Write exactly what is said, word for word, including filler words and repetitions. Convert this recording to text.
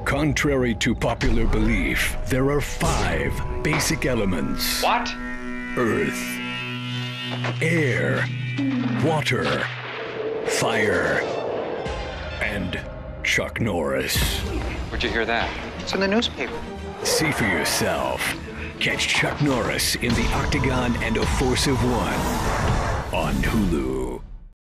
Contrary to popular belief, there are five basic elements. What? Earth, air, water, fire, and Chuck Norris. Where'd you hear that? It's in the newspaper. See for yourself. Catch Chuck Norris in The Octagon and A Force of One on Hulu.